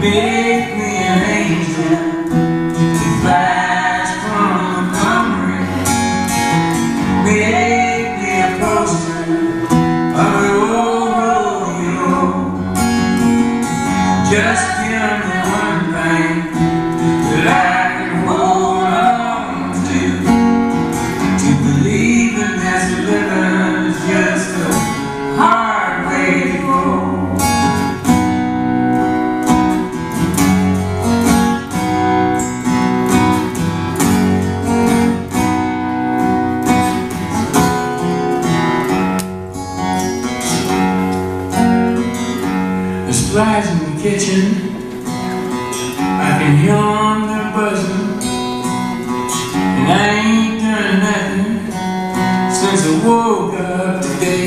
Make me an angel to flash from Montgomery. Make me a poster of the old rodeo. Just give me one thing that I can hold on to believe in this living is just a hard way to go. Flies in the kitchen, I can hear them, they're buzzing, and I ain't done nothing since I woke up today.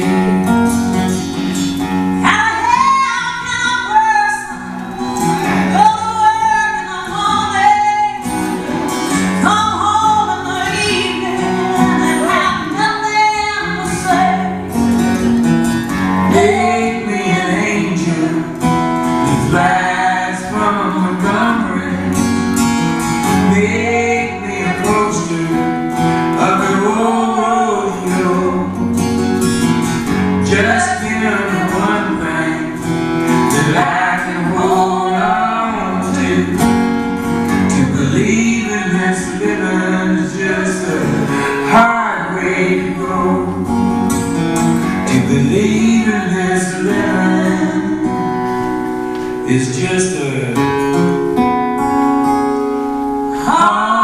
How the hell can a person go to work in the morning, come home in the evening, and have nothing to say? Make me an angel flies from Montgomery. Make me a poster of the old rodeo. Just give me one thing that I can hold on to believe in this living is just a hard way to go. To believe in this living it's just a hard